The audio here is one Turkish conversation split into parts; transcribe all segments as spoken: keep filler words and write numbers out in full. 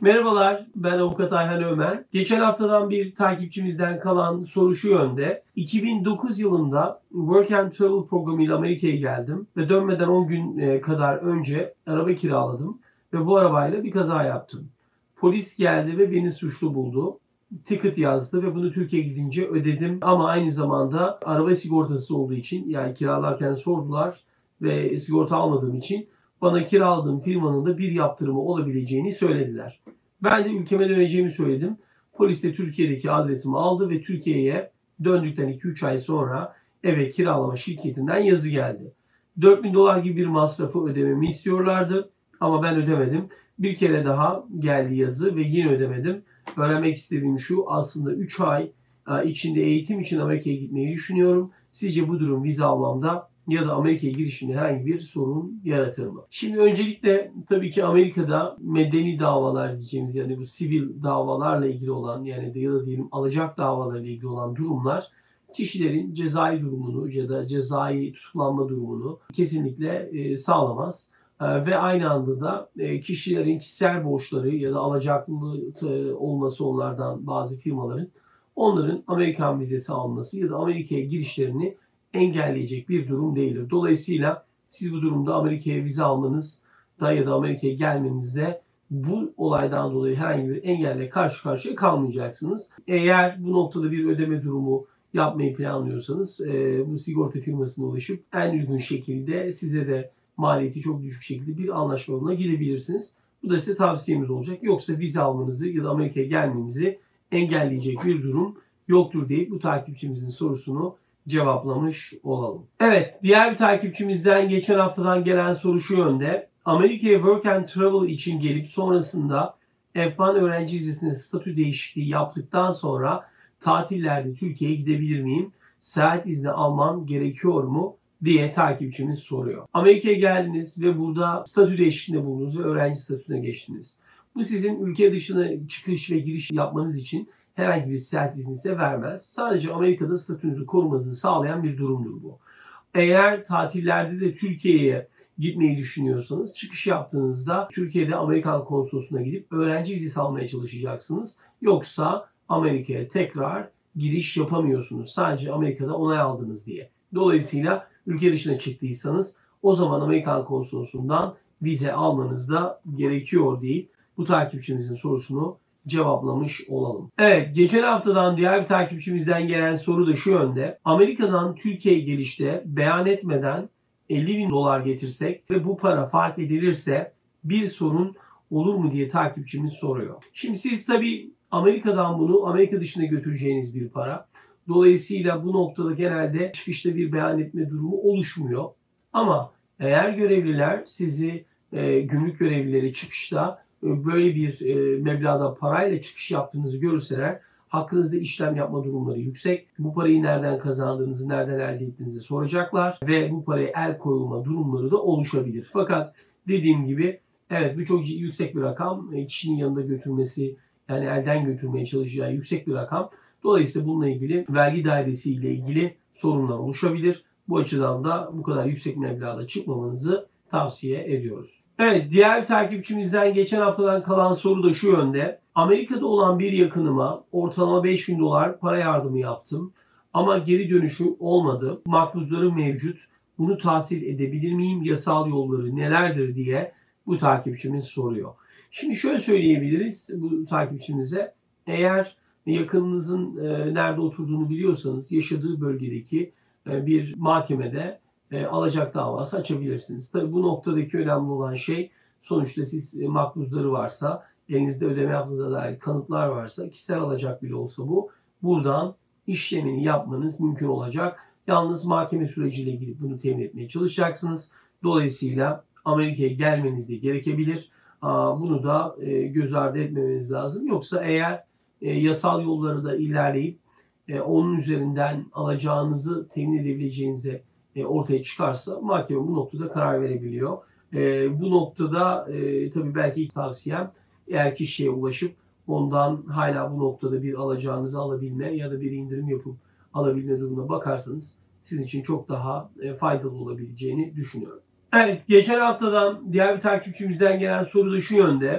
Merhabalar, ben Avukat Ayhan Ömen. Geçen haftadan bir takipçimizden kalan soru şu yönde. iki bin dokuz yılında Work and Travel programıyla Amerika'ya geldim ve dönmeden on gün e, kadar önce araba kiraladım ve bu arabayla bir kaza yaptım. Polis geldi ve beni suçlu buldu. Ticket yazdı ve bunu Türkiye'ye gidince ödedim ama aynı zamanda araba sigortası olduğu için, yani kiralarken sordular ve sigorta almadığım için bana kiraladığım firmanın da bir yaptırımı olabileceğini söylediler. Ben de ülkeme döneceğimi söyledim. Polis de Türkiye'deki adresimi aldı ve Türkiye'ye döndükten iki üç ay sonra eve kiralama şirketinden yazı geldi. dört bin dolar gibi bir masrafı ödememi istiyorlardı ama ben ödemedim. Bir kere daha geldi yazı ve yine ödemedim. Öğrenmek istediğim şu: aslında üç ay içinde eğitim için Amerika'ya gitmeyi düşünüyorum. Sizce bu durum vize almamda ya da Amerika'ya girişimde herhangi bir sorun yaratır mı? Şimdi öncelikle tabii ki Amerika'da medeni davalar diyeceğimiz, yani bu sivil davalarla ilgili olan, yani ya da diyelim alacak davalarla ilgili olan durumlar kişilerin cezai durumunu ya da cezai tutuklanma durumunu kesinlikle e, sağlamaz. E, ve aynı anda da e, kişilerin kişisel borçları ya da alacaklı e, olması onlardan bazı firmaların onların Amerikan vizesi alması ya da Amerika'ya girişlerini engelleyecek bir durum değildir. Dolayısıyla siz bu durumda Amerika'ya vize almanız da ya da Amerika'ya gelmenizde bu olaydan dolayı herhangi bir engelle karşı karşıya kalmayacaksınız. Eğer bu noktada bir ödeme durumu yapmayı planlıyorsanız e, bu sigorta firmasına ulaşıp en uygun şekilde size de maliyeti çok düşük şekilde bir anlaşma yoluna gidebilirsiniz. Bu da size tavsiyemiz olacak. Yoksa vize almanızı ya da Amerika'ya gelmenizi engelleyecek bir durum yoktur deyip bu takipçimizin sorusunu cevaplamış olalım. Evet, diğer bir takipçimizden geçen haftadan gelen soru şu yönde. Amerika'ya Work and Travel için gelip sonrasında F bir öğrenci vizesine statü değişikliği yaptıktan sonra tatillerde Türkiye'ye gidebilir miyim? Seyahat izni almam gerekiyor mu diye takipçimiz soruyor. Amerika'ya geldiniz ve burada statü değişikliğinde bulundunuz ve öğrenci statüsüne geçtiniz. Bu sizin ülke dışına çıkış ve giriş yapmanız için herhangi bir seyahat izni ise vermez. Sadece Amerika'da statünüzü korumanızı sağlayan bir durumdur bu. Eğer tatillerde de Türkiye'ye gitmeyi düşünüyorsanız, çıkış yaptığınızda Türkiye'de Amerikan konsolosluğuna gidip öğrenci vizesi almaya çalışacaksınız. Yoksa Amerika'ya tekrar giriş yapamıyorsunuz. Sadece Amerika'da onay aldınız diye. Dolayısıyla ülke dışına çıktıysanız o zaman Amerikan konsolosluğundan vize almanız da gerekiyor deyip bu takipçimizin sorusunu cevaplamış olalım. Evet, geçen haftadan diğer bir takipçimizden gelen soru da şu yönde. Amerika'dan Türkiye'ye gelişte beyan etmeden elli bin dolar getirsek ve bu para fark edilirse bir sorun olur mu diye takipçimiz soruyor. Şimdi siz tabii Amerika'dan bunu Amerika dışına götüreceğiniz bir para. Dolayısıyla bu noktada genelde çıkışta bir beyan etme durumu oluşmuyor. Ama eğer görevliler sizi, e, gümrük görevlileri çıkışta böyle bir e, meblağda parayla çıkış yaptığınızı görürseler hakkınızda işlem yapma durumları yüksek. Bu parayı nereden kazandığınızı, nereden elde ettiğinizi soracaklar ve bu paraya el koyulma durumları da oluşabilir. Fakat dediğim gibi evet, bu çok yüksek bir rakam. Kişinin yanında götürmesi, yani elden götürmeye çalışacağı yüksek bir rakam. Dolayısıyla bununla ilgili vergi dairesi ile ilgili sorunlar oluşabilir. Bu açıdan da bu kadar yüksek meblağda çıkmamanızı tavsiye ediyoruz. Evet, diğer takipçimizden geçen haftadan kalan soru da şu yönde. Amerika'da olan bir yakınıma ortalama beş bin dolar para yardımı yaptım ama geri dönüşü olmadı. Makbuzları mevcut. Bunu tahsil edebilir miyim? Yasal yolları nelerdir diye bu takipçimiz soruyor. Şimdi şöyle söyleyebiliriz bu takipçimize. Eğer yakınınızın nerede oturduğunu biliyorsanız yaşadığı bölgedeki bir mahkemede E, alacak davası açabilirsiniz. Tabii bu noktadaki önemli olan şey, sonuçta siz e, makbuzları varsa, elinizde ödeme yaptığınıza dair kanıtlar varsa, kişisel alacak bile olsa bu, buradan işlemini yapmanız mümkün olacak. Yalnız mahkeme süreciyle ilgili bunu temin etmeye çalışacaksınız. Dolayısıyla Amerika'ya gelmeniz de gerekebilir. Aa, bunu da e, göz ardı etmemeniz lazım. Yoksa eğer e, yasal yolları da ilerleyip e, onun üzerinden alacağınızı temin edebileceğinize ortaya çıkarsa mahkeme bu noktada karar verebiliyor. E, bu noktada e, tabii belki ilk tavsiyem, eğer kişiye ulaşıp ondan hala bu noktada bir alacağınızı alabilme ya da bir indirim yapıp alabilme durumuna bakarsanız sizin için çok daha e, faydalı olabileceğini düşünüyorum. Evet, geçen haftadan diğer bir takipçimizden gelen soru da şu yönde.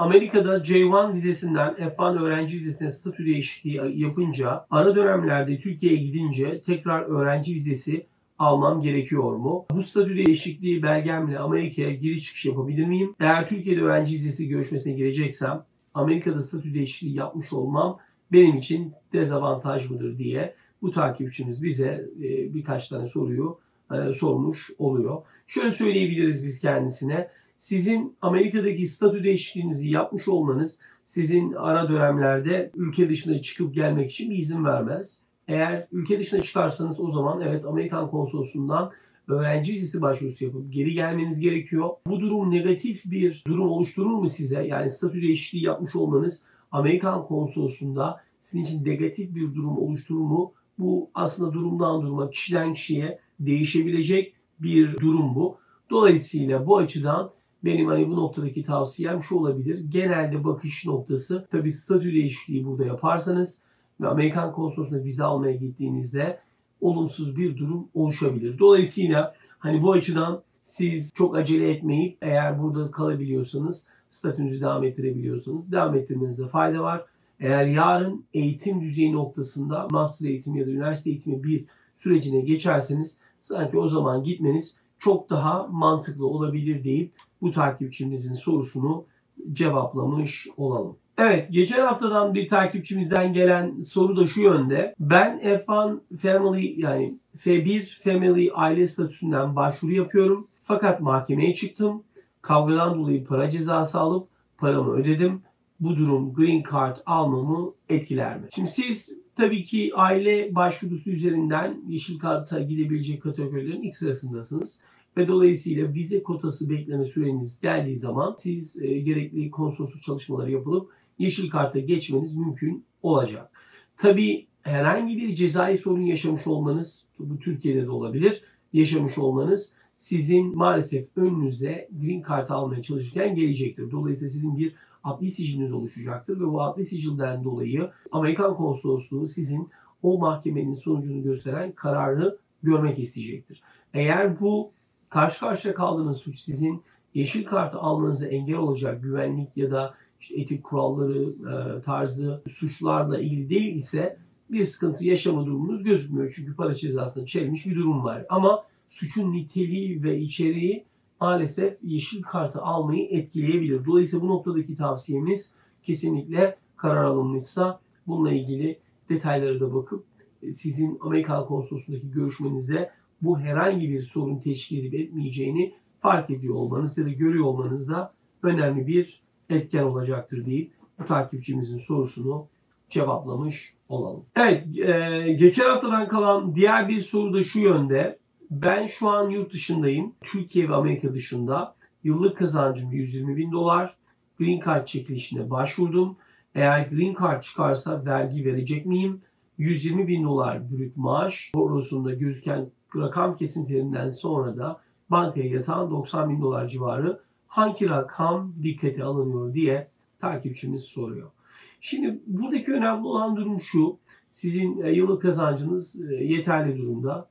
Amerika'da J bir vizesinden F bir öğrenci vizesine statü değişikliği yapınca ara dönemlerde Türkiye'ye gidince tekrar öğrenci vizesi almam gerekiyor mu? Bu statü değişikliği belgemle Amerika'ya giriş çıkış yapabilir miyim? Eğer Türkiye'de öğrenci vizesi görüşmesine gireceksem Amerika'da statü değişikliği yapmış olmam benim için dezavantaj mıdır diye bu takipçimiz bize birkaç tane soruyu sormuş oluyor. Şöyle söyleyebiliriz biz kendisine. Sizin Amerika'daki statü değişikliğinizi yapmış olmanız sizin ara dönemlerde ülke dışına çıkıp gelmek için bir izin vermez. Eğer ülke dışına çıkarsanız o zaman evet Amerikan konsolosundan öğrenci vizesi başvurusu yapıp geri gelmeniz gerekiyor. Bu durum negatif bir durum oluşturur mu size? Yani statü değişikliği yapmış olmanız Amerikan konsolosluğunda sizin için negatif bir durum oluşturur mu? Bu aslında durumdan duruma, kişiden kişiye değişebilecek bir durum bu. Dolayısıyla bu açıdan benim hani bu noktadaki tavsiyem şu olabilir. Genelde bakış noktası tabii statü değişikliği burada yaparsanız ve Amerikan konsolosluğuna vize almaya gittiğinizde olumsuz bir durum oluşabilir. Dolayısıyla hani bu açıdan siz çok acele etmeyip eğer burada kalabiliyorsanız, statünüzü devam ettirebiliyorsanız devam ettirmenizde fayda var. Eğer yarın eğitim düzeyi noktasında master eğitimi ya da üniversite eğitimi bir sürecine geçerseniz sanki o zaman gitmeniz çok daha mantıklı olabilir deyip bu takipçimizin sorusunu cevaplamış olalım. Evet, geçen haftadan bir takipçimizden gelen soru da şu yönde. Ben F bir Family yani F bir Family aile statüsünden başvuru yapıyorum. Fakat mahkemeye çıktım. Kavgadan dolayı para cezası alıp paramı ödedim. Bu durum Green Card almamı etkiler mi? Şimdi siz tabii ki aile başvurusu üzerinden Yeşil Kart'a gidebilecek kategorilerin ilk sırasındasınız. Ve dolayısıyla vize kotası bekleme süreniz geldiği zaman siz e, gerekli konsolosluk çalışmaları yapılıp Yeşil Kart'a geçmeniz mümkün olacak. Tabii herhangi bir cezai sorun yaşamış olmanız, bu Türkiye'de de olabilir, yaşamış olmanız sizin maalesef önünüze Green Card almaya çalışırken gelecektir. Dolayısıyla sizin bir adli siciliniz oluşacaktır ve bu adli sicilden dolayı Amerikan konsolosluğu sizin o mahkemenin sonucunu gösteren kararı görmek isteyecektir. Eğer bu karşı karşıya kaldığınız suç sizin Yeşil Kartı almanıza engel olacak güvenlik ya da işte etik kuralları e, tarzı suçlarla ilgili değil ise bir sıkıntı yaşama durumunuz gözükmüyor. Çünkü para cezasına çelmiş bir durum var. Ama suçun niteliği ve içeriği maalesef Yeşil Kartı almayı etkileyebilir. Dolayısıyla bu noktadaki tavsiyemiz kesinlikle karar alınmışsa bununla ilgili detaylara da bakıp sizin Amerikan konsolosluğundaki görüşmenizde bu herhangi bir sorun teşkil edip etmeyeceğini fark ediyor olmanız ya da görüyor olmanız da önemli bir etken olacaktır deyip bu takipçimizin sorusunu cevaplamış olalım. Evet, e, geçen haftadan kalan diğer bir soru da şu yönde. Ben şu an yurt dışındayım. Türkiye ve Amerika dışında. Yıllık kazancım yüz yirmi bin dolar. Green Card çekilişine başvurdum. Eğer Green Card çıkarsa vergi verecek miyim? yüz yirmi bin dolar brüt maaş. Borosunda gözüken rakam kesintilerinden sonra da bankaya yatan doksan bin dolar civarı hangi rakam dikkate alınıyor diye takipçimiz soruyor. Şimdi buradaki önemli olan durum şu. Sizin yıllık kazancınız yeterli durumda.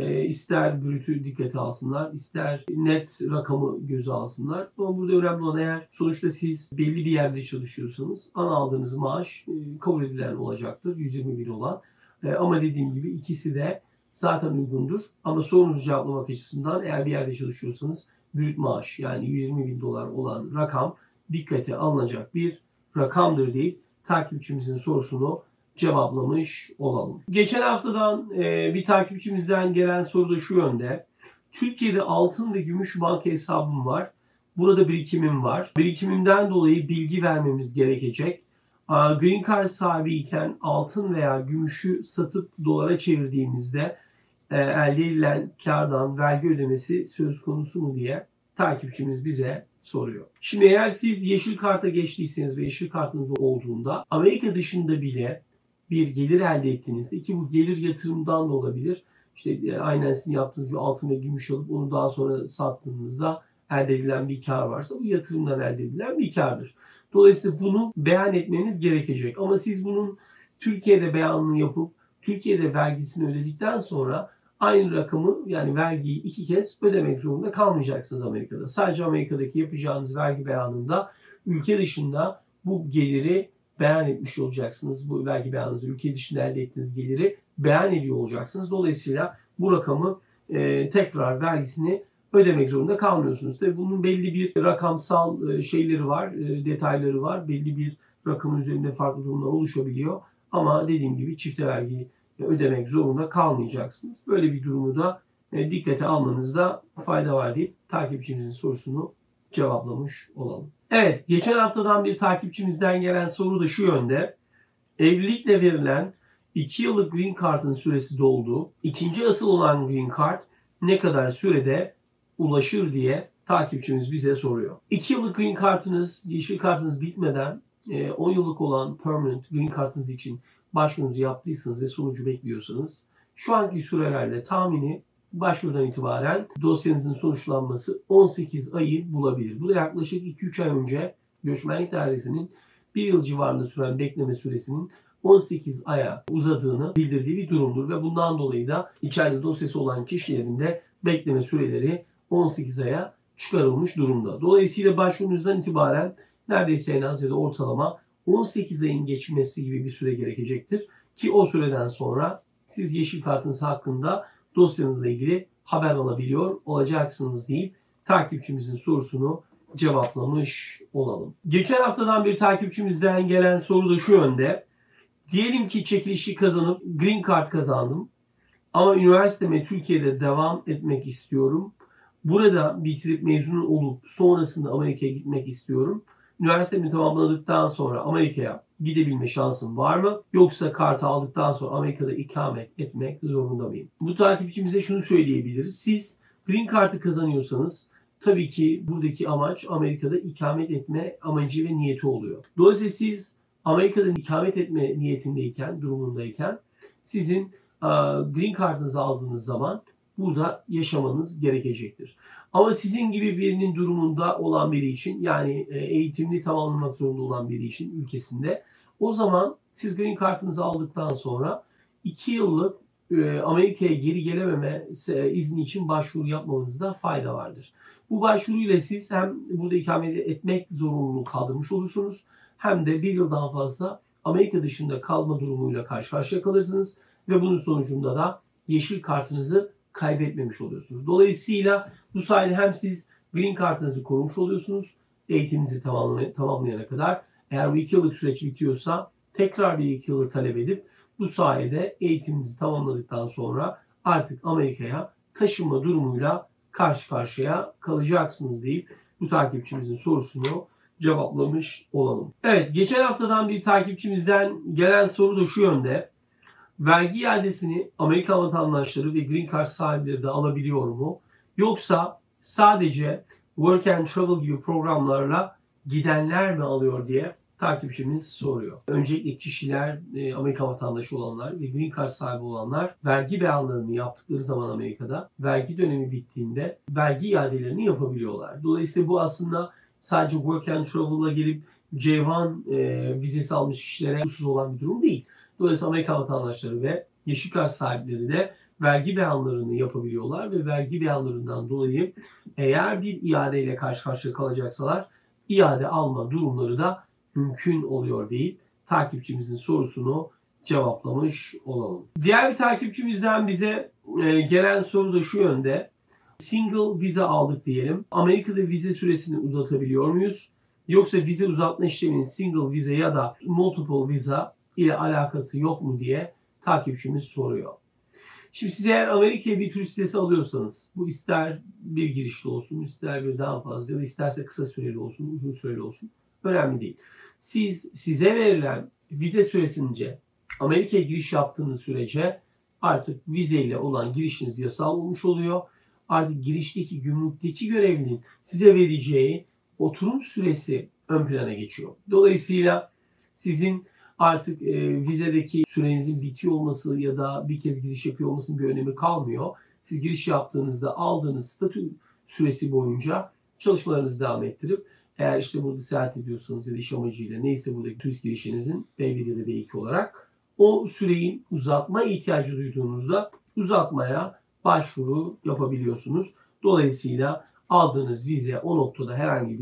İster brütü dikkate alsınlar, ister net rakamı göze alsınlar. Ama burada önemli olan eğer sonuçta siz belli bir yerde çalışıyorsanız ana aldığınız maaş kabul edilen olacaktır. yüz yirmi bin olan. Ama dediğim gibi ikisi de zaten uygundur. Ama sorunuzu cevaplamak açısından eğer bir yerde çalışıyorsanız brüt maaş yani yüz yirmi bin dolar olan rakam dikkate alınacak bir rakamdır deyip takipçimizin sorusunu cevaplamış olalım. Geçen haftadan e, bir takipçimizden gelen soru da şu yönde. Türkiye'de altın ve gümüş banka hesabım var. Burada birikimim var. Birikimimden dolayı bilgi vermemiz gerekecek. Green Card sahibiyken altın veya gümüşü satıp dolara çevirdiğimizde e, elde edilen kardan vergi ödemesi söz konusu mu diye takipçimiz bize soruyor. Şimdi eğer siz Yeşil Kart'a geçtiyseniz ve Yeşil Kartınız olduğunda Amerika dışında bile bir gelir elde ettiğinizde ki bu gelir yatırımdan da olabilir. İşte aynen sizin yaptığınız gibi altın ve gümüş alıp onu daha sonra sattığınızda elde edilen bir kar varsa bu yatırımdan elde edilen bir kardır. Dolayısıyla bunu beyan etmeniz gerekecek. Ama siz bunun Türkiye'de beyanını yapıp Türkiye'de vergisini ödedikten sonra aynı rakamı yani vergiyi iki kez ödemek zorunda kalmayacaksınız Amerika'da. Sadece Amerika'daki yapacağınız vergi beyanında ülke dışında bu geliri beyan etmiş olacaksınız. Bu vergi beyanınızda ülke dışında elde ettiğiniz geliri beyan ediyor olacaksınız. Dolayısıyla bu rakamı e, tekrar vergisini ödemek zorunda kalmıyorsunuz. Tabii bunun belli bir rakamsal e, şeyleri var, e, detayları var. Belli bir rakamın üzerinde farklı durumlar oluşabiliyor. Ama dediğim gibi çifte vergi ödemek zorunda kalmayacaksınız. Böyle bir durumu da e, dikkate almanızda fayda var deyip takipçimizin sorusunu cevaplamış olalım. Evet, geçen haftadan bir takipçimizden gelen soru da şu yönde. Evlilikle verilen iki yıllık Green Card'ın süresi doldu. İkinci asıl olan Green Card ne kadar sürede ulaşır diye takipçimiz bize soruyor. iki yıllık Green Card'ınız, yeşil kartınız bitmeden on yıllık olan Permanent Green Card'ınız için başvurunuzu yaptıysanız ve sonucu bekliyorsanız şu anki sürelerde tahmini başvurudan itibaren dosyanızın sonuçlanması on sekiz ayı bulabilir. Bu da yaklaşık iki üç ay önce göçmenlik dairesinin bir yıl civarında süren bekleme süresinin on sekiz aya uzadığını bildirdiği bir durumdur ve bundan dolayı da içeride dosyası olan kişilerin de bekleme süreleri on sekiz aya çıkarılmış durumda. Dolayısıyla başvurunuzdan itibaren neredeyse en az ya da ortalama on sekiz ayın geçmesi gibi bir süre gerekecektir. Ki o süreden sonra siz yeşil kartınız hakkında dosyanızla ilgili haber alabiliyor olacaksınız deyip takipçimizin sorusunu cevaplamış olalım. Geçen haftadan bir takipçimizden gelen soru da şu yönde. Diyelim ki çekilişi kazanıp Green Card kazandım. Ama üniversiteme Türkiye'de devam etmek istiyorum. Burada bitirip mezun olup sonrasında Amerika'ya gitmek istiyorum. Üniversitemi tamamladıktan sonra Amerika'ya gidebilme şansım var mı? Yoksa kartı aldıktan sonra Amerika'da ikamet etmek zorunda mıyım? Bu takipçimize şunu söyleyebiliriz. Siz Green Card'ı kazanıyorsanız tabii ki buradaki amaç Amerika'da ikamet etme amacı ve niyeti oluyor. Dolayısıyla siz Amerika'da ikamet etme niyetindeyken, durumundayken sizin Green Card'ınızı aldığınız zaman burada yaşamanız gerekecektir. Ama sizin gibi birinin durumunda olan biri için, yani eğitimini tamamlamak zorunda olan biri için ülkesinde, o zaman siz Green Card'ınızı aldıktan sonra iki yıllık Amerika'ya geri gelememe izni için başvuru yapmanızda fayda vardır. Bu başvuruyla siz hem burada ikamet etmek zorunluluğu kaldırmış olursunuz, hem de bir yıldan fazla Amerika dışında kalma durumuyla karşı karşıya kalırsınız ve bunun sonucunda da yeşil kartınızı kaybetmemiş oluyorsunuz. Dolayısıyla bu sayede hem siz Green Card'ınızı korumuş oluyorsunuz, eğitiminizi tamamlayana kadar. Eğer bu iki yıllık süreç bitiyorsa tekrar bir iki yıllık talep edip bu sayede eğitiminizi tamamladıktan sonra artık Amerika'ya taşınma durumuyla karşı karşıya kalacaksınız deyip bu takipçimizin sorusunu cevaplamış olalım. Evet, geçen haftadan bir takipçimizden gelen soru da şu yönde. Vergi iadesini Amerika vatandaşları ve Green Card sahipleri de alabiliyor mu? Yoksa sadece Work and Travel gibi programlarla gidenler mi alıyor diye takipçimiz soruyor. Öncelikle kişiler, Amerika vatandaşı olanlar ve Green Card sahibi olanlar vergi beyanlarını yaptıkları zaman Amerika'da vergi dönemi bittiğinde vergi iadelerini yapabiliyorlar. Dolayısıyla bu aslında sadece Work and Travel'la gelip C bir e, vizesi almış kişilere husus olan bir durum değil. Dolayısıyla Amerika vatandaşları ve yeşil kart sahipleri de vergi beyanlarını yapabiliyorlar ve vergi beyanlarından dolayı eğer bir iadeyle karşı karşıya kalacaksalar iade alma durumları da mümkün oluyor deyip takipçimizin sorusunu cevaplamış olalım. Diğer bir takipçimizden bize e, gelen soru da şu yönde. Single vize aldık diyelim. Amerika'da vize süresini uzatabiliyor muyuz? Yoksa vize uzatma işleminin single vize ya da multiple visa ile alakası yok mu diye takipçimiz soruyor. Şimdi siz eğer Amerika'ya bir turist vizesi alıyorsanız, bu ister bir girişli olsun, ister bir daha fazla ya da isterse kısa süreli olsun, uzun süreli olsun, önemli değil. Siz size verilen vize süresince Amerika'ya giriş yaptığınız sürece artık vizeyle olan girişiniz yasal olmuş oluyor. Artık girişteki, gümrükteki görevlinin size vereceği oturum süresi ön plana geçiyor. Dolayısıyla sizin artık e, vizedeki sürenizin bitiyor olması ya da bir kez giriş yapıyor olmasının bir önemi kalmıyor. Siz giriş yaptığınızda aldığınız statü süresi boyunca çalışmalarınızı devam ettirip eğer işte burada seyahat ediyorsanız ya da iş amacıyla neyse buradaki turist girişinizin B bir ya da B iki olarak o süreyi uzatma ihtiyacı duyduğunuzda uzatmaya başvuru yapabiliyorsunuz. Dolayısıyla aldığınız vize o noktada herhangi bir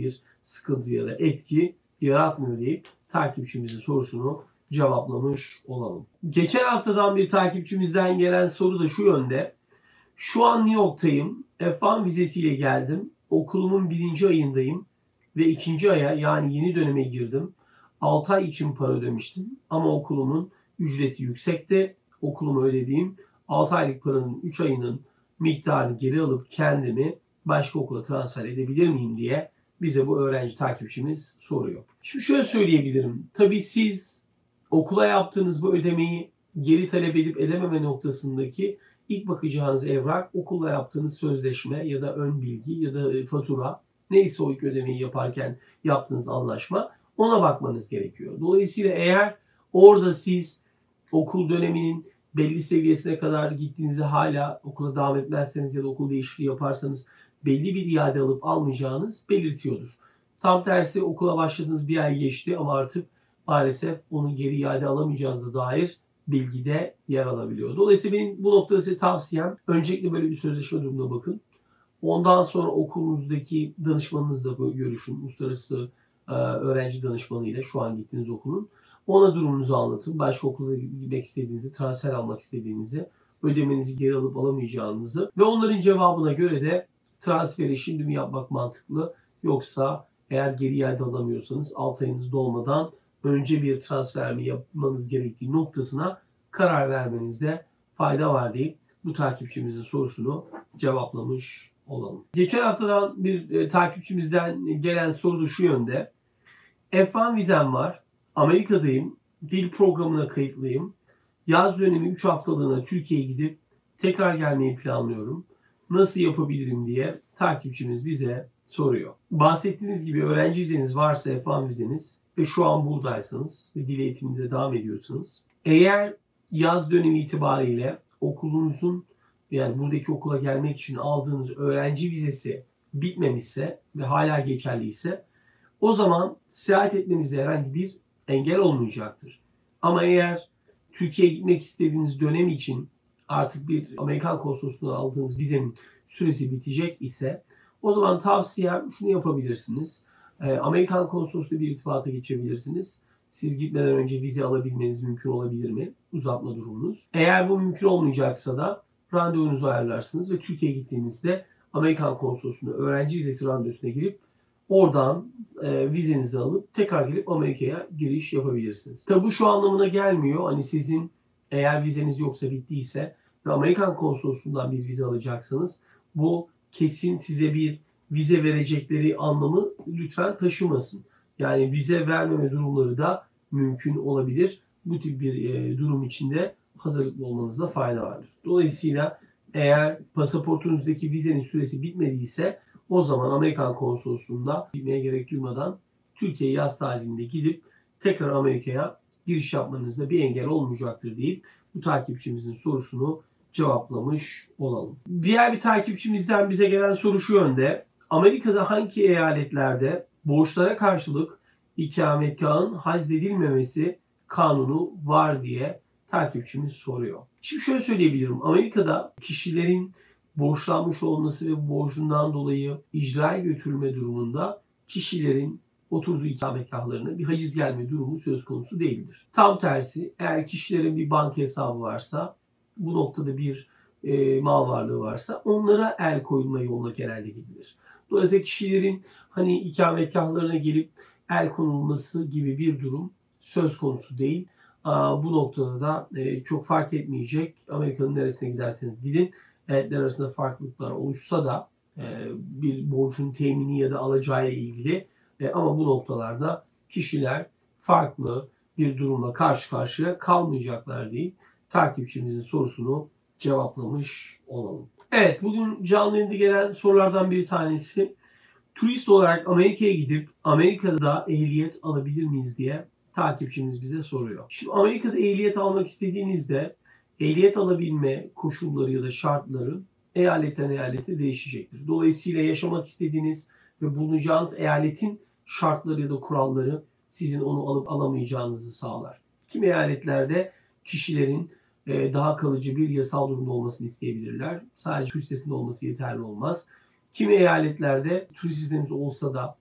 sıkıntı ya da etki yaratmıyor deyip takipçimizin sorusunu cevaplamış olalım. Geçen haftadan bir takipçimizden gelen soru da şu yönde. Şu an New York'tayım. F bir vizesiyle geldim. Okulumun birinci ayındayım ve ikinci aya yani yeni döneme girdim. altı ay için para ödemiştim ama okulumun ücreti yüksekti. Okulumu ödediğim altı aylık paranın üç ayının miktarını geri alıp kendimi başka okula transfer edebilir miyim diye bize bu öğrenci takipçimiz soruyor. Şimdi şöyle söyleyebilirim. Tabii siz okula yaptığınız bu ödemeyi geri talep edip edememe noktasındaki ilk bakacağınız evrak okulla yaptığınız sözleşme ya da ön bilgi ya da fatura, neyse o ilk ödemeyi yaparken yaptığınız anlaşma, ona bakmanız gerekiyor. Dolayısıyla eğer orada siz okul döneminin belli seviyesine kadar gittiğinizde hala okula devam etmezseniz ya da okul değişikliği yaparsanız belli bir iade alıp almayacağınız belirtiyordur. Tam tersi okula başladığınız bir ay geçti ama artık maalesef onu geri iade alamayacağınıza dair bilgide yer alabiliyor. Dolayısıyla benim bu noktada size tavsiyem öncelikle böyle bir sözleşme durumuna bakın. Ondan sonra okulunuzdaki danışmanınızla görüşün. Uluslararası e, öğrenci danışmanıyla şu an gittiğiniz okulun. Ona durumunuzu anlatın. Başka okula gitmek istediğinizi, transfer almak istediğinizi, ödemenizi geri alıp alamayacağınızı ve onların cevabına göre de transferi şimdi mi yapmak mantıklı yoksa eğer geri iade alamıyorsanız altı ayınız dolmadan önce bir transfer mi yapmanız gerektiği noktasına karar vermenizde fayda var deyip bu takipçimizin sorusunu cevaplamış olalım. Geçen haftadan bir e, takipçimizden gelen soru da şu yönde. F bir vizem var. Amerika'dayım. Dil programına kayıtlıyım. Yaz dönemi üç haftalığına Türkiye'ye gidip tekrar gelmeyi planlıyorum. Nasıl yapabilirim diye takipçimiz bize soruyor. Bahsettiğiniz gibi öğrenci vizeniz varsa F bir vizeniz ve şu an buradaysanız ve dil eğitiminize devam ediyorsanız, eğer yaz dönemi itibariyle okulunuzun yani buradaki okula gelmek için aldığınız öğrenci vizesi bitmemişse ve hala geçerliyse o zaman seyahat etmenizde herhangi bir engel olmayacaktır. Ama eğer Türkiye'ye gitmek istediğiniz dönem için artık bir Amerikan konsolosluğundan aldığınız vizenin süresi bitecek ise o zaman tavsiyem şunu yapabilirsiniz. Amerikan konsolosluğuyla bir irtibata geçebilirsiniz. Siz gitmeden önce vize alabilmeniz mümkün olabilir mi? Uzatma durumunuz. Eğer bu mümkün olmayacaksa da randevunuzu ayarlarsınız ve Türkiye'ye gittiğinizde Amerikan konsolosluğuna öğrenci vizesi randevusuna girip oradan e, vizenizi alıp tekrar gelip Amerika'ya giriş yapabilirsiniz. Tabi bu şu anlamına gelmiyor. Hani sizin eğer vizeniz yoksa bittiyse ve Amerikan konsolosluğundan bir vize alacaksanız bu kesin size bir vize verecekleri anlamı lütfen taşımasın. Yani vize vermeme durumları da mümkün olabilir. Bu tip bir e, durum içinde hazırlıklı olmanızda fayda vardır. Dolayısıyla eğer pasaportunuzdaki vizenin süresi bitmediyse o zaman Amerikan konsolosluğunda gitmeye gerek duymadan Türkiye yaz tatilinde gidip tekrar Amerika'ya giriş yapmanızda bir engel olmayacaktır deyip bu takipçimizin sorusunu cevaplamış olalım. Diğer bir takipçimizden bize gelen soru şu yönde. Amerika'da hangi eyaletlerde borçlara karşılık ikametgahın haczedilmemesi kanunu var diye takipçimiz soruyor. Şimdi şöyle söyleyebilirim. Amerika'da kişilerin borçlanmış olması ve borcundan dolayı icraya götürülme durumunda kişilerin oturduğu ikametgahlarına bir haciz gelme durumu söz konusu değildir. Tam tersi eğer kişilerin bir banka hesabı varsa bu noktada bir e, mal varlığı varsa onlara el koyulma yoluna genelde gidilir. Dolayısıyla kişilerin hani ikametgahlarına gelip el konulması gibi bir durum söz konusu değil. Aa, bu noktada da e, çok fark etmeyecek. Amerika'nın neresine giderseniz gidin. Eyaletler arasında farklılıklar oluşsa da e, bir borcun temini ya da alacağı ile ilgili e, ama bu noktalarda kişiler farklı bir durumla karşı karşıya kalmayacaklar değil. Takipçimizin sorusunu cevaplamış olalım. Evet, bugün canlı yayında gelen sorulardan bir tanesi turist olarak Amerika'ya gidip Amerika'da ehliyet alabilir miyiz diye takipçimiz bize soruyor. Şimdi Amerika'da ehliyet almak istediğinizde ehliyet alabilme koşulları ya da şartları eyaletten eyalete değişecektir. Dolayısıyla yaşamak istediğiniz ve bulunacağınız eyaletin şartları ya da kuralları sizin onu alıp alamayacağınızı sağlar. Kimi eyaletlerde kişilerin daha kalıcı bir yasal durumda olmasını isteyebilirler. Sadece turist vizesinde olması yeterli olmaz. Kimi eyaletlerde turist vizeniz olsa da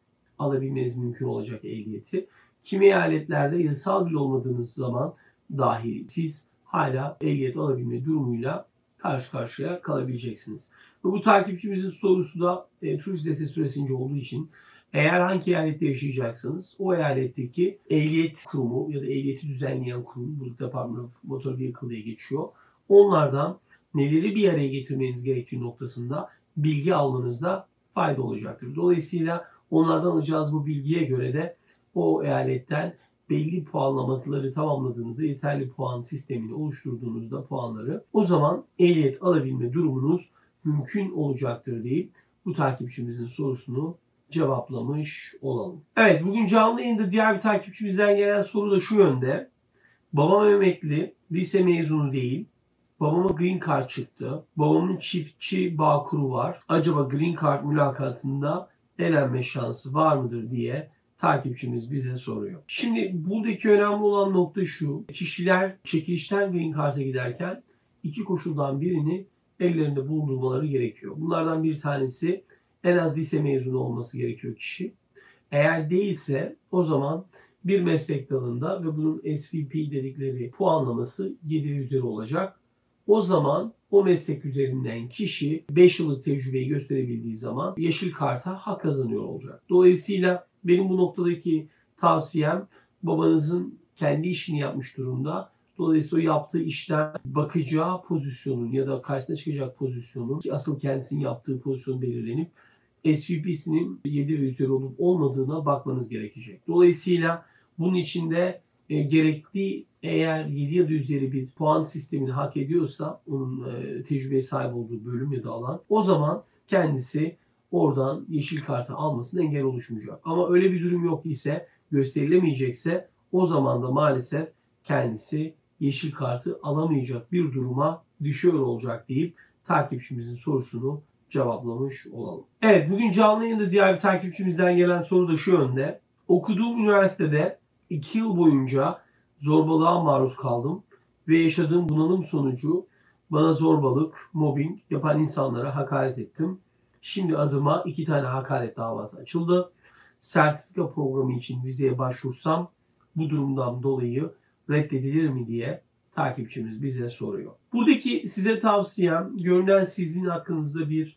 alabilmeniz mümkün olacak ehliyeti. Kimi eyaletlerde yasal bile olmadığınız zaman dahi siz hala ehliyet alabilme durumuyla karşı karşıya kalabileceksiniz. Ve bu takipçimizin sorusu da e, turist vizesi süresince olduğu için eğer hangi eyalette yaşayacaksanız o eyaletteki ehliyet kurumu ya da ehliyeti düzenleyen kurum, bu Department of Motor Vehicle diye geçiyor. Onlardan neleri bir araya getirmeniz gerektiği noktasında bilgi almanızda fayda olacaktır. Dolayısıyla onlardan alacağınız bu bilgiye göre de o eyaletten belli puanlamaları tamamladığınızda, yeterli puan sistemini oluşturduğunuzda puanları, o zaman ehliyet alabilme durumunuz mümkün olacaktır deyip bu takipçimizin sorusunu cevaplamış olalım. Evet, bugün canlı yayında diğer bir takipçimizden gelen soru da şu yönde. Babam emekli, lise mezunu değil. Babama Green Card çıktı. Babamın çiftçi Bağkur'u var. Acaba Green Card mülakatında elenme şansı var mıdır diye takipçimiz bize soruyor. Şimdi buradaki önemli olan nokta şu. Kişiler çekilişten Green Card'a giderken iki koşuldan birini ellerinde bulundurmaları gerekiyor. Bunlardan bir tanesi en az lise mezunu olması gerekiyor kişi. Eğer değilse o zaman bir meslek dalında ve bunun S V P dedikleri puanlaması yedi üzeri olacak. O zaman o meslek üzerinden kişi beş yıllık tecrübeyi gösterebildiği zaman yeşil karta hak kazanıyor olacak. Dolayısıyla benim bu noktadaki tavsiyem babanızın kendi işini yapmış durumda. Dolayısıyla o yaptığı işten bakacağı pozisyonun ya da karşısına çıkacak pozisyonun ki asıl kendisinin yaptığı pozisyon belirlenip S V P'sinin yedi ve üzeri olup olmadığına bakmanız gerekecek. Dolayısıyla bunun içinde e, gerekli eğer yedi ya da üzeri bir puan sistemini hak ediyorsa onun e, tecrübeye sahip olduğu bölüm ya da alan o zaman kendisi oradan yeşil kartı almasına engel oluşmayacak. Ama öyle bir durum yok ise gösterilemeyecekse o zaman da maalesef kendisi yeşil kartı alamayacak bir duruma düşüyor olacak deyip takipçimizin sorusunu cevaplamış olalım. Evet, bugün canlı yayında diğer bir takipçimizden gelen soru da şu yönde. Okuduğum üniversitede iki yıl boyunca zorbalığa maruz kaldım ve yaşadığım bunalım sonucu bana zorbalık, mobbing yapan insanlara hakaret ettim. Şimdi adıma iki tane hakaret davası açıldı. Sertifika programı için vizeye başvursam bu durumdan dolayı reddedilir mi diye takipçimiz bize soruyor. Buradaki size tavsiyem görünen sizin hakkınızda bir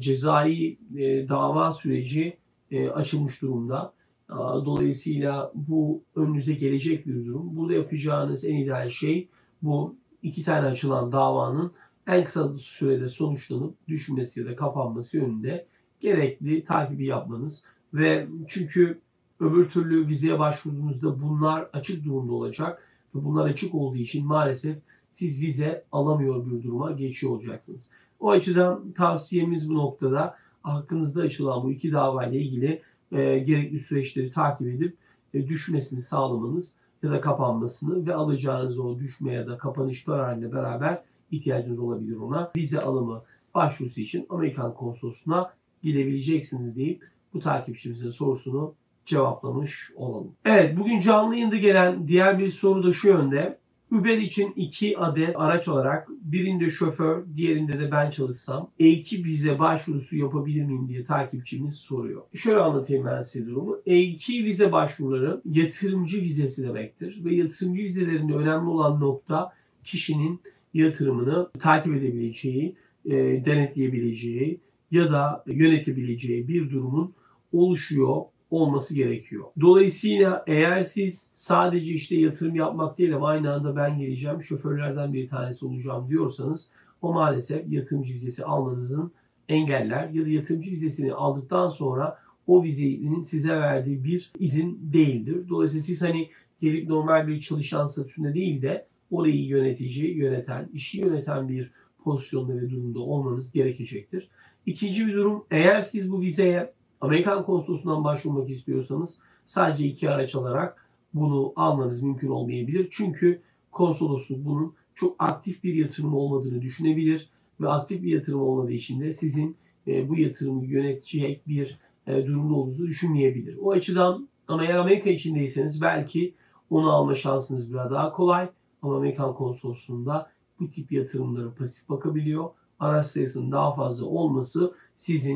cezai e, dava süreci e, açılmış durumda. Dolayısıyla bu önünüze gelecek bir durum. Burada yapacağınız en ideal şey bu iki tane açılan davanın en kısa sürede sonuçlanıp düşmesi ya da kapanması yönünde gerekli takibi yapmanız. Ve çünkü öbür türlü vizeye başvurduğunuzda bunlar açık durumda olacak. Ve bunlar açık olduğu için maalesef siz vize alamıyor bir duruma geçiyor olacaksınız. O açıdan tavsiyemiz bu noktada hakkınızda açılan bu iki dava ile ilgili e, gerekli süreçleri takip edip e, düşmesini sağlamanız ya da kapanmasını ve alacağınız o düşme ya da kapanış kararıyla beraber ihtiyacınız olabilir ona. Vize alımı başvurusu için Amerikan konsolosluğuna gidebileceksiniz deyip bu takipçimizin sorusunu cevaplamış olalım. Evet, bugün canlı yayında gelen diğer bir soru da şu yönde. Uber için iki adet araç olarak birinde şoför, diğerinde de ben çalışsam E iki vize başvurusu yapabilir miyim diye takipçimiz soruyor. Şöyle anlatayım ben size durumu. E iki vize başvuruları yatırımcı vizesi demektir ve yatırımcı vizelerinde önemli olan nokta kişinin yatırımını takip edebileceği, e, denetleyebileceği ya da yönetebileceği bir durumun oluşuyor olması gerekiyor. Dolayısıyla eğer siz sadece işte yatırım yapmak değil ama aynı anda ben geleceğim, şoförlerden bir tanesi olacağım diyorsanız o maalesef yatırımcı vizesi almanızın engeller ya da yatırımcı vizesini aldıktan sonra o vizenin size verdiği bir izin değildir. Dolayısıyla siz hani gelip normal bir çalışan statüsünde değil de orayı yönetici, yöneten, işi yöneten bir pozisyonda ve durumda olmanız gerekecektir. İkinci bir durum, eğer siz bu vizeye Amerikan konsolosluğundan başvurmak istiyorsanız sadece iki araç alarak bunu almanız mümkün olmayabilir. Çünkü konsolosluk bunun çok aktif bir yatırım olmadığını düşünebilir ve aktif bir yatırım olmadığı için de sizin e, bu yatırımı yönetecek bir e, durumda olduğunuzu düşünmeyebilir. O açıdan ama eğer Amerika içindeyseniz belki onu alma şansınız biraz daha kolay. Ama Amerikan konsolosluğunda bu tip yatırımları pasif bakabiliyor. Araç sayısının daha fazla olması sizin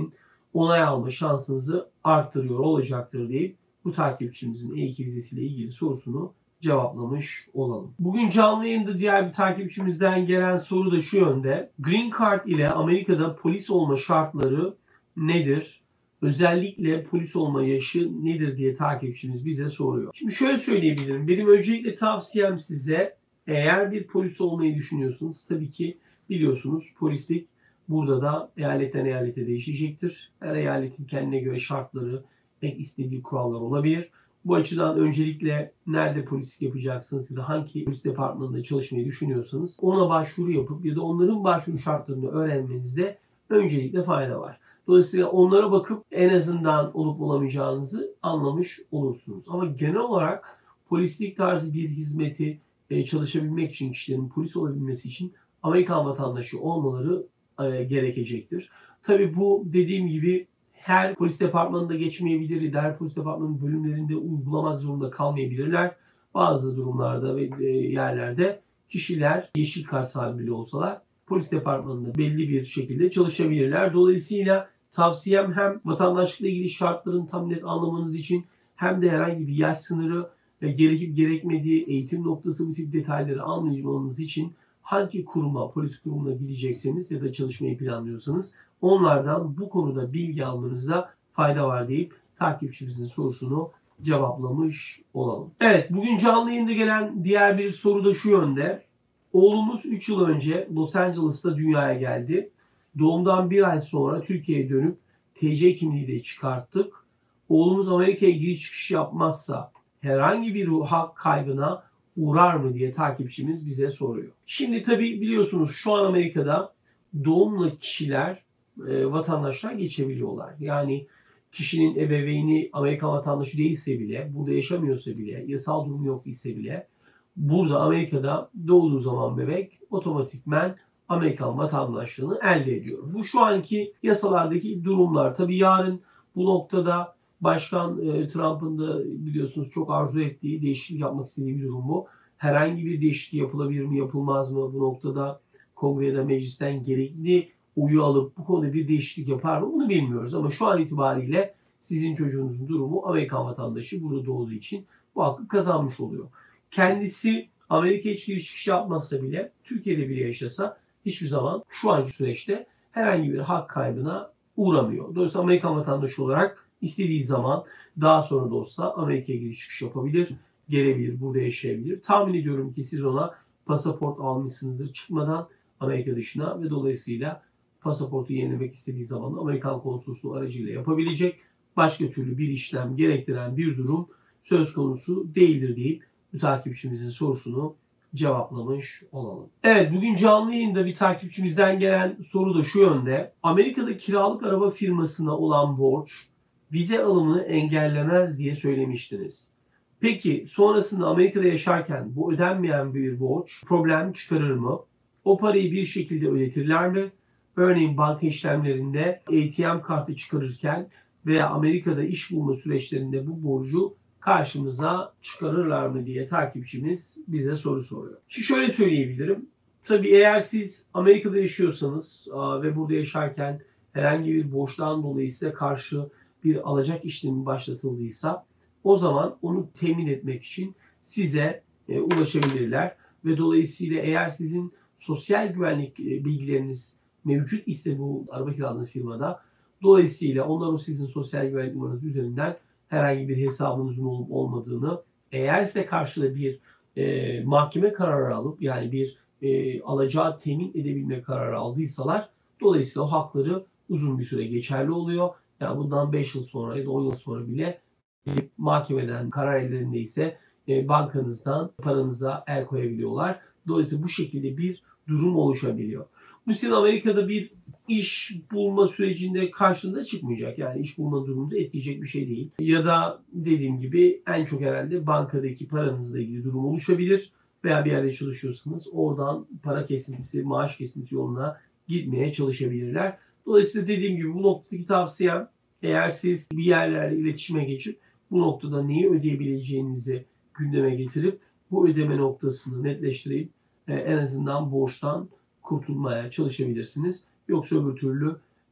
onay alma şansınızı arttırıyor olacaktır deyip bu takipçimizin E iki vizesiyle ilgili sorusunu cevaplamış olalım. Bugün canlı yayında diğer bir takipçimizden gelen soru da şu yönde. Green Card ile Amerika'da polis olma şartları nedir? Özellikle polis olma yaşı nedir diye takipçimiz bize soruyor. Şimdi şöyle söyleyebilirim. Benim öncelikle tavsiyem size, eğer bir polis olmayı düşünüyorsunuz, tabii ki biliyorsunuz polislik burada da eyaletten eyalete değişecektir. Her eyaletin kendine göre şartları, pek istediği kurallar olabilir. Bu açıdan öncelikle nerede polislik yapacaksınız ya da hangi polis departmanında çalışmayı düşünüyorsanız ona başvuru yapıp ya da onların başvuru şartlarını öğrenmenizde öncelikle fayda var. Dolayısıyla onlara bakıp en azından olup olamayacağınızı anlamış olursunuz. Ama genel olarak polislik tarzı bir hizmeti çalışabilmek için, kişilerin polis olabilmesi için Amerikan vatandaşı olmaları gerekecektir. Tabii bu dediğim gibi her polis departmanında geçmeyebilir, her polis departmanının bölümlerinde uygulamak zorunda kalmayabilirler. Bazı durumlarda ve yerlerde kişiler yeşil kart sahibi bile olsalar polis departmanında belli bir şekilde çalışabilirler. Dolayısıyla tavsiyem hem vatandaşlıkla ilgili şartların tam net anlamanız için hem de herhangi bir yaş sınırı ve gerekip gerekmediği eğitim noktası bu tip detayları anlayabilmeniz için hangi kuruma, polis kurumuna gidecekseniz ya da çalışmayı planlıyorsanız onlardan bu konuda bilgi almanızda fayda var deyip takipçimizin sorusunu cevaplamış olalım. Evet, bugün canlı yayında gelen diğer bir soru da şu yönde. Oğlumuz üç yıl önce Los Angeles'ta dünyaya geldi. Doğumdan bir ay sonra Türkiye'ye dönüp T C kimliği de çıkarttık. Oğlumuz Amerika'ya giriş çıkış yapmazsa herhangi bir hak kaybına uğrar mı diye takipçimiz bize soruyor. Şimdi tabii biliyorsunuz şu an Amerika'da doğumla kişiler, e, vatandaşlar geçebiliyorlar. Yani kişinin ebeveyni Amerikan vatandaşı değilse bile, burada yaşamıyorsa bile, yasal durum yok ise bile burada Amerika'da doğduğu zaman bebek otomatikmen Amerikan vatandaşlığını elde ediyor. Bu şu anki yasalardaki durumlar. Tabii yarın bu noktada Başkan Trump'ın da biliyorsunuz çok arzu ettiği, değişiklik yapmak istediği bir durum bu. Herhangi bir değişiklik yapılabilir mi, yapılmaz mı? Bu noktada kongrede, meclisten gerekli oyu alıp bu konuda bir değişiklik yapar mı? Bunu bilmiyoruz. Ama şu an itibariyle sizin çocuğunuzun durumu Amerikan vatandaşı burada doğduğu için bu hakkı kazanmış oluyor. Kendisi Amerika'ya hiç giriş çıkış yapmazsa bile, Türkiye'de bile yaşasa hiçbir zaman şu anki süreçte herhangi bir hak kaybına uğramıyor. Dolayısıyla Amerikan vatandaşı olarak istediği zaman daha sonra da olsa Amerika'ya giriş çıkış yapabilir, gelebilir, burada yaşayabilir. Tahmin ediyorum ki siz ona pasaport almışsınızdır çıkmadan Amerika dışına ve dolayısıyla pasaportu yenilemek istediği zaman Amerikan konsolosluğu aracıyla yapabilecek. Başka türlü bir işlem gerektiren bir durum söz konusu değildir deyip bu takipçimizin sorusunu cevaplamış olalım. Evet, bugün canlı yayında bir takipçimizden gelen soru da şu yönde. Amerika'da kiralık araba firmasına olan borç vize alımını engellemez diye söylemiştiniz. Peki sonrasında Amerika'da yaşarken bu ödenmeyen bir borç problem çıkarır mı? O parayı bir şekilde ödetirler mi? Örneğin banka işlemlerinde A T M kartı çıkarırken veya Amerika'da iş bulma süreçlerinde bu borcu karşımıza çıkarırlar mı diye takipçimiz bize soru soruyor. Şimdi şöyle söyleyebilirim. Tabii eğer siz Amerika'da yaşıyorsanız ve burada yaşarken herhangi bir borçtan dolayı size karşı bir alacak işlemi başlatıldıysa o zaman onu temin etmek için size e, ulaşabilirler ve dolayısıyla eğer sizin sosyal güvenlik e, bilgileriniz mevcut ise bu araba kiraladığınız firmada dolayısıyla onlar o sizin sosyal güvenlik numaranız üzerinden herhangi bir hesabınızın olup olmadığını eğer size karşılığı bir e, mahkeme kararı alıp yani bir e, alacağı temin edebilme kararı aldıysalar dolayısıyla o hakları uzun bir süre geçerli oluyor. Yani bundan beş yıl sonra ya da on yıl sonra bile mahkemeden karar ellerindeyse e, bankanızdan paranıza el koyabiliyorlar. Dolayısıyla bu şekilde bir durum oluşabiliyor. Bu sizin Amerika'da bir iş bulma sürecinde karşınıza çıkmayacak. Yani iş bulma durumunda etkileyecek bir şey değil. Ya da dediğim gibi en çok herhalde bankadaki paranızla ilgili durum oluşabilir. Veya bir yerde çalışıyorsanız oradan para kesintisi, maaş kesintisi yoluna gitmeye çalışabilirler. Dolayısıyla dediğim gibi bu noktadaki tavsiyem eğer siz bir yerlerle iletişime geçip bu noktada neyi ödeyebileceğinizi gündeme getirip bu ödeme noktasını netleştirip en azından borçtan kurtulmaya çalışabilirsiniz. Yoksa öbür türlü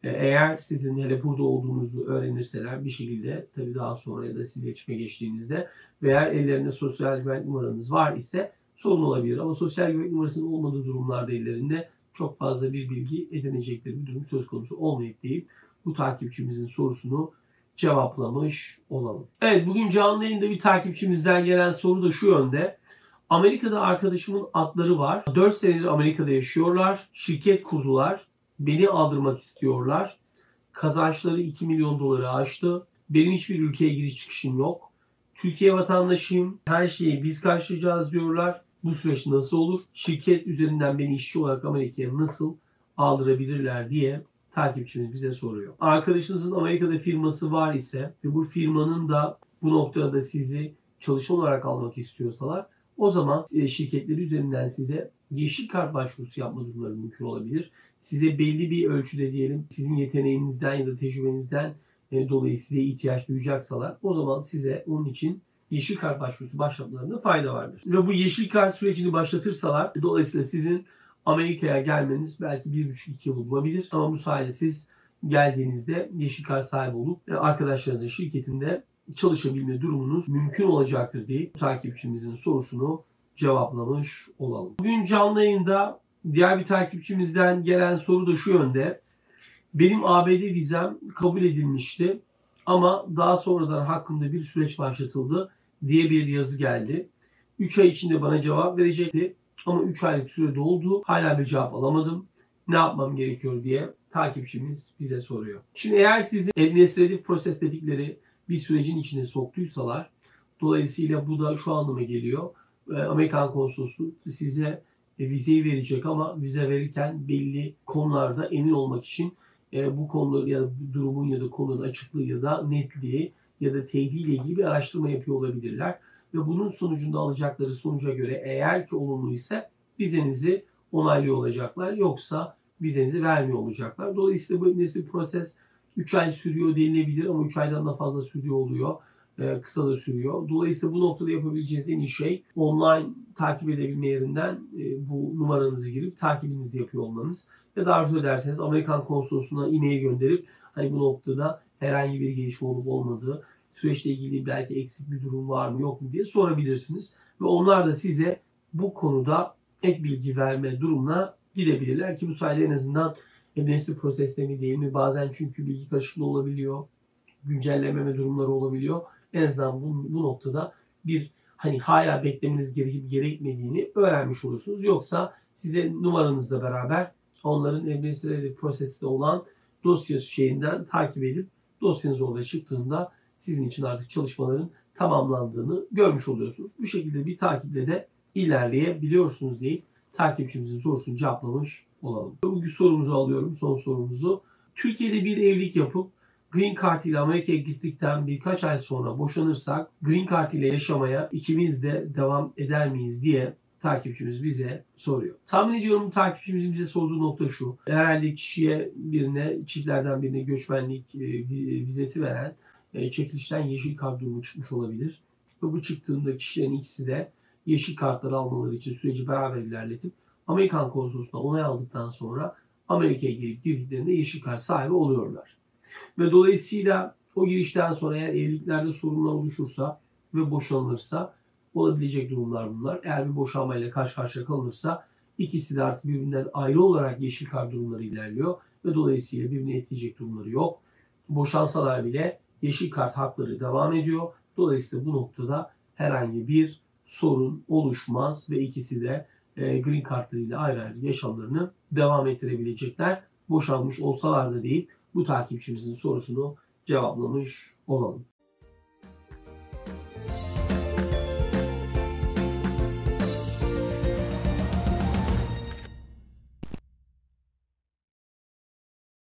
E, Eğer sizin hele burada olduğunuzu öğrenirseler bir şekilde tabii daha sonra ya da siz iletişime geçtiğinizde veya ellerinde sosyal güvenlik numaranız var ise sorun olabilir. Ama sosyal güvenlik numarasının olmadığı durumlarda ellerinde çok fazla bir bilgi edinecekleri bir durum söz konusu olmayıp deyip bu takipçimizin sorusunu cevaplamış olalım. Evet, bugün canlı yayında bir takipçimizden gelen soru da şu yönde. Amerika'da arkadaşımın atları var. dört senedir Amerika'da yaşıyorlar. Şirket kurdular. Beni aldırmak istiyorlar. Kazançları iki milyon doları aştı. Benim hiçbir ülkeye giriş çıkışım yok. Türkiye vatandaşıyım. Her şeyi biz karşılayacağız diyorlar. Bu süreç nasıl olur? Şirket üzerinden beni işçi olarak Amerika'ya nasıl aldırabilirler diye takipçimiz bize soruyor. Arkadaşınızın Amerika'da firması var ise ve bu firmanın da bu noktada sizi çalışan olarak almak istiyorsalar o zaman şirketleri üzerinden size yeşil kart başvurusu yapma durumları mümkün olabilir. Size belli bir ölçüde diyelim sizin yeteneğinizden ya da tecrübenizden dolayı size ihtiyaç duyacaksalar o zaman size onun için yeşil kart başvurusu başlatmalarında fayda vardır. Ve bu yeşil kart sürecini başlatırsalar dolayısıyla sizin Amerika'ya gelmeniz belki bir buçuk iki yıl bulabilir. Ama bu sayede siz geldiğinizde yeşil kart sahibi olup arkadaşlarınızın şirketinde çalışabilme durumunuz mümkün olacaktır diye takipçimizin sorusunu cevaplamış olalım. Bugün canlı yayında diğer bir takipçimizden gelen soru da şu yönde. Benim A B D vizem kabul edilmişti ama daha sonradan hakkında bir süreç başlatıldı diye bir yazı geldi. üç ay içinde bana cevap verecekti ama üç aylık süre doldu. Hala bir cevap alamadım. Ne yapmam gerekiyor diye takipçimiz bize soruyor. Şimdi eğer sizi administratif proses dedikleri bir sürecin içine soktuysalar, dolayısıyla bu da şu anlama geliyor. Amerikan konsolosluğu size vizeyi verecek ama vize verirken belli konularda emin olmak için bu konuları ya da durumun ya da konunun açıklığı ya da netliği ya da teydiyle ilgili bir araştırma yapıyor olabilirler. Ve bunun sonucunda alacakları sonuca göre eğer ki olumlu ise vizenizi onaylıyor olacaklar. Yoksa vizenizi vermiyor olacaklar. Dolayısıyla bu nesli proses üç ay sürüyor denilebilir ama üç aydan da fazla sürüyor oluyor. Ee, kısa da sürüyor. Dolayısıyla bu noktada yapabileceğiniz en iyi şey online takip edebilme yerinden e, bu numaranızı girip takibinizi yapıyor olmanız. Ya da arzu ederseniz Amerikan konsolosluğuna e-mail gönderip hani bu noktada herhangi bir gelişme olup olmadığı, süreçle ilgili belki eksik bir durum var mı yok mu diye sorabilirsiniz. Ve onlar da size bu konuda ek bilgi verme durumuna gidebilirler ki bu sayede en azından nesli proseste mi değil mi bazen çünkü bilgi karışıklığı olabiliyor, güncellememe durumları olabiliyor. En azından bu, bu noktada bir hani hala beklemeniz gerekip gerekmediğini öğrenmiş olursunuz. Yoksa size numaranızla beraber onların administratif prosesinde olan dosya şeyinden takip edip dosyanız orada çıktığında sizin için artık çalışmaların tamamlandığını görmüş oluyorsunuz. Bu şekilde bir takiple de ilerleyebiliyorsunuz deyip takipçimizin sorusunu cevaplamış olalım. Bugün sorumuzu alıyorum, son sorumuzu. Türkiye'de bir evlilik yapıp Green Card ile Amerika'ya gittikten birkaç ay sonra boşanırsak Green Card ile yaşamaya ikimiz de devam eder miyiz diye takipçimiz bize soruyor. Tahmin ediyorum takipçimizin bize sorduğu nokta şu. Herhalde kişiye birine, çiftlerden birine göçmenlik e, vizesi veren e, çekilişten yeşil kart durumu çıkmış olabilir. Ve bu çıktığında kişilerin ikisi de yeşil kartları almaları için süreci beraber ilerletip Amerikan konsolosluğuna onay aldıktan sonra Amerika'ya gelip girdiklerinde yeşil kart sahibi oluyorlar. Ve dolayısıyla o girişten sonra eğer evliliklerde sorunlar oluşursa ve boşanılırsa olabilecek durumlar bunlar. Eğer bir boşanmayla karşı karşıya kalınırsa ikisi de artık birbirinden ayrı olarak yeşil kart durumları ilerliyor ve dolayısıyla birbirini etkileyecek durumları yok. Boşansalar bile yeşil kart hakları devam ediyor. Dolayısıyla bu noktada herhangi bir sorun oluşmaz ve ikisi de e, green kartlarıyla ayrı ayrı yaşamlarını devam ettirebilecekler. Boşanmış olsalar da değil bu takipçimizin sorusunu cevaplamış olalım.